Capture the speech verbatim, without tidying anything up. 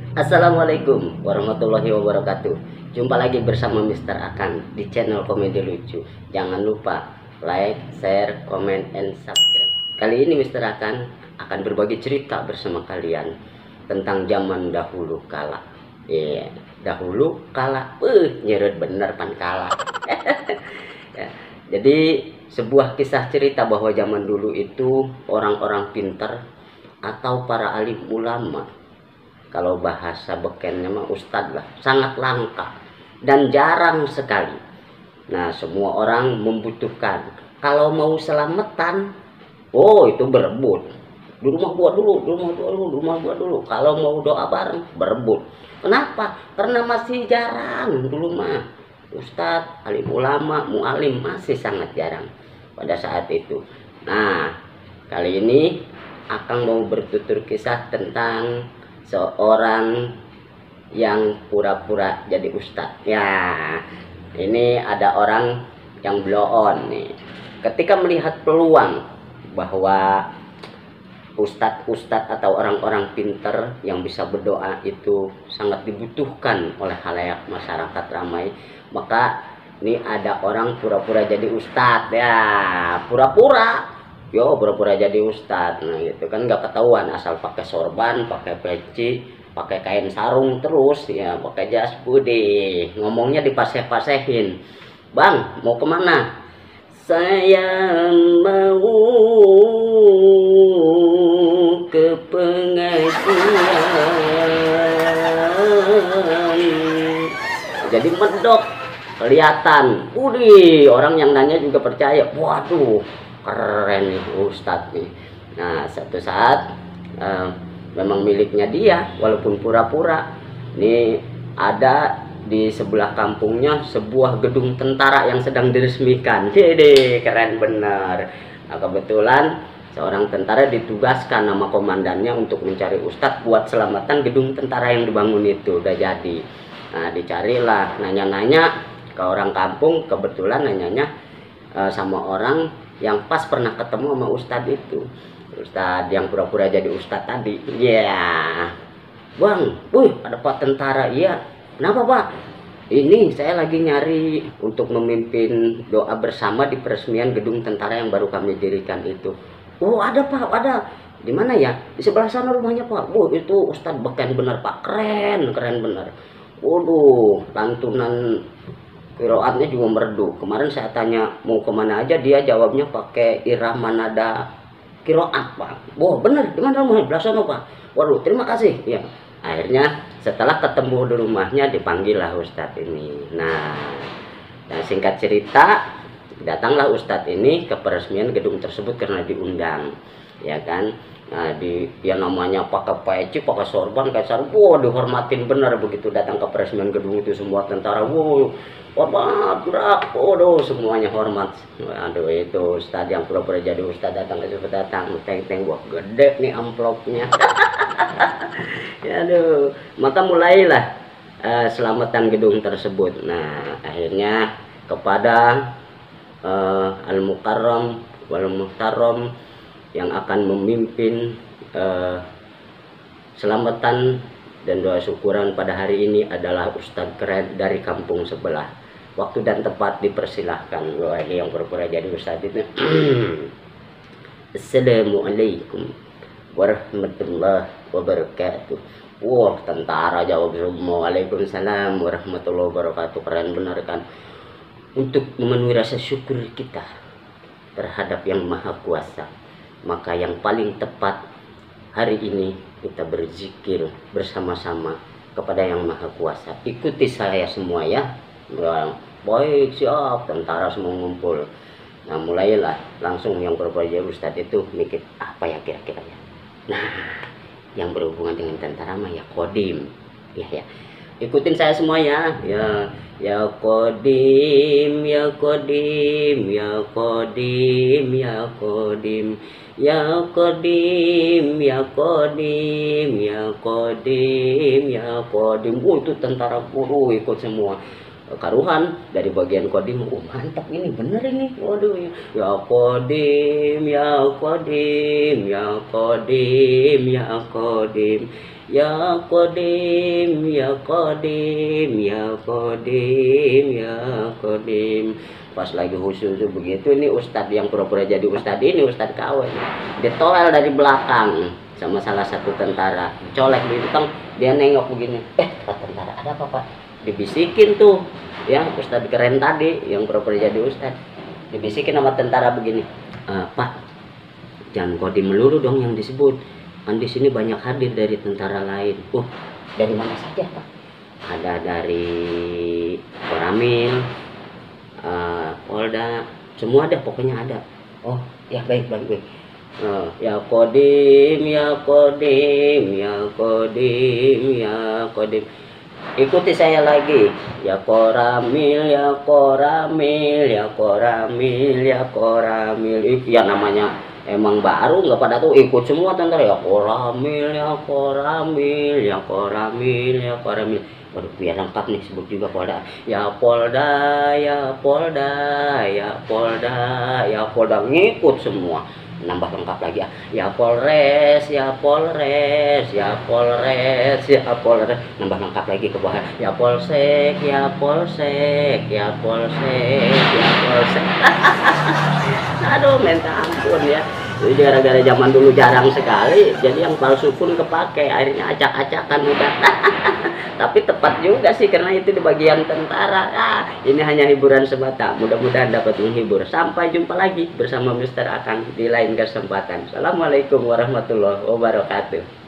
Assalamualaikum warahmatullahi wabarakatuh. Jumpa lagi bersama Mister Akan di channel Komedi Lucu. Jangan lupa like, share, comment, and subscribe. Kali ini Mister Akan akan berbagi cerita bersama kalian tentang zaman dahulu kala. Iya, yeah, dahulu kala. Uh, nyeret bener pan kala. Ya, jadi sebuah kisah cerita bahwa zaman dulu itu orang-orang pintar atau para alim ulama, kalau bahasa bekennya mah ustadz lah, sangat langka dan jarang sekali. Nah, semua orang membutuhkan. Kalau mau selamatan, oh itu berebut. Di rumah gua dulu, di rumah gua dulu, di rumah gua dulu. Kalau mau doa bareng, berebut. Kenapa? Karena masih jarang dulu mah. Ustadz, alim ulama, mualim masih sangat jarang pada saat itu. Nah, kali ini Akang mau bertutur kisah tentang seorang yang pura-pura jadi ustadz. Ya, ini ada orang yang blow on nih. Ketika melihat peluang bahwa ustadz-ustadz atau orang-orang pinter yang bisa berdoa itu sangat dibutuhkan oleh khalayak masyarakat ramai, maka ini ada orang pura-pura jadi ustadz. Ya, pura-pura. Yo, pura-pura jadi ustadz. Nah, gitu kan nggak ketahuan, asal pakai sorban, pakai peci, pakai kain sarung, terus ya pakai jas putih, ngomongnya dipaseh-pasehin. Bang, mau kemana? Saya mau ke pengajian. Jadi medok, kelihatan. Udih, orang yang nanya juga percaya. Waduh, keren nih ustadz nih. Nah, satu saat uh, memang miliknya dia, walaupun pura-pura. Ini ada di sebelah kampungnya sebuah gedung tentara yang sedang diresmikan. Jadi keren bener. Nah, kebetulan seorang tentara ditugaskan nama komandannya untuk mencari ustadz buat selamatan gedung tentara yang dibangun itu. Udah jadi. Nah, dicarilah, nanya-nanya ke orang kampung. Kebetulan nanyanya uh, sama orang yang pas pernah ketemu sama ustadz itu, ustadz yang pura-pura jadi ustadz tadi. Ya, yeah. Bang, wih, ada pak tentara. Iya, kenapa pak? Ini saya lagi nyari untuk memimpin doa bersama di peresmian gedung tentara yang baru kami dirikan itu. Oh, ada pak, ada. Di mana ya? Di sebelah sana rumahnya pak. Oh, itu ustadz beken bener pak, keren, keren bener. Waduh, lantunan kiroatnya juga merdu. Kemarin saya tanya mau kemana aja, dia jawabnya pakai irama nada kiroat pak. Wah, bener, di mana rumahnya? Belah sana pak. Waduh, terima kasih. Ya, akhirnya setelah ketemu di rumahnya dipanggil lah ustadz ini. Nah, dan singkat cerita, datanglah ustadz ini ke peresmian gedung tersebut karena diundang, ya kan. Nah, di ya namanya pakai peci, pakai sorban, kayak sarung. Wow, dihormatin benar begitu datang ke peresmian gedung itu, semua tentara. Wow, hormat, gerak. Waduh, semuanya hormat. Aduh, itu ustadz yang pura-pura jadi ustadz datang ke situ, datang teng-teng, wah gede nih amplopnya. Ya, aduh, maka mulailah uh, selamatan gedung tersebut. Nah, akhirnya kepada uh, Al-Mukarram wal Muhtaram yang akan memimpin uh, selamatan dan doa syukuran pada hari ini adalah ustadz keren dari kampung sebelah. Waktu dan tempat dipersilahkan. Wah, ini yang pura-pura jadi ustadz itu. Assalamualaikum warahmatullahi wabarakatuh. Wah, tentara jawab semua. Waalaikumsalam warahmatullahi wabarakatuh. Keren benar kan. Untuk memenuhi rasa syukur kita terhadap yang maha kuasa, maka yang paling tepat hari ini kita berzikir bersama-sama kepada yang maha kuasa. Ikuti saya semua ya. Baik, siap. Tentara semua ngumpul. Nah, mulailah langsung yang berbaju ustadz itu mikir apa ya kira-kira ya. Nah, yang berhubungan dengan tentara mah ya kodim. Ya ya. Ikutin saya semua ya. Ya, ya kodim, ya kodim, ya kodim, ya kodim. Ya kodim, ya kodim, ya kodim, ya kodim. Oh, itu tentara guru ikut semua. Karuhan dari bagian kodim. Oh, mantap ini, bener ini. Waduh, ya, ya kodim, ya kodim, ya kodim, ya kodim. Ya Qadim, ya Qadim, ya Qadim, ya Qadim. Pas lagi khusyuk begitu, ini ustadz yang pura-pura jadi ustadz ini, ustadz K W, ditoel dari belakang sama salah satu tentara, colek di belakang, dia nengok begini, eh Pak tentara ada apa Pak? Dibisikin tuh ya ustadz keren tadi yang pura-pura jadi ustadz, dibisikin sama tentara begini, e, Pak jangan Qadim melulu dong yang disebut, kan di sini banyak hadir dari tentara lain. Oh, dari mana saja Pak? Ada dari Koramil, uh, Polda, semua ada, pokoknya ada. Oh, ya baik baik baik. Uh, ya Qadim, ya Qadim, ya Qadim, ya Qadim. Ikuti saya lagi. Ya Koramil, ya Koramil, ya Koramil, ya Koramil. Ya namanya emang baru nggak pada tuh ikut semua tentara, ya Koramil, ya Koramil, ya Koramil, ya Koramil. Waduh, biar lengkap nih sebut juga Polda. Ya Polda, ya Polda, ya Polda, ya Polda, ngikut semua. Nambah lengkap lagi ya. Ya Polres, ya Polres, ya Polres, ya Polres. Nambah lengkap lagi ke bawah. Ya Polsek, ya Polsek, ya Polsek, ya Polsek. Aduh, minta ampun ya. Jadi gara-gara zaman dulu jarang sekali, jadi yang palsu pun kepake. Akhirnya acak-acakan udah. Tapi tepat juga sih karena itu di bagian tentara. Ah, ini hanya hiburan semata. Mudah-mudahan dapat menghibur. Sampai jumpa lagi bersama Mister Akang di lain kesempatan. Assalamualaikum warahmatullahi wabarakatuh.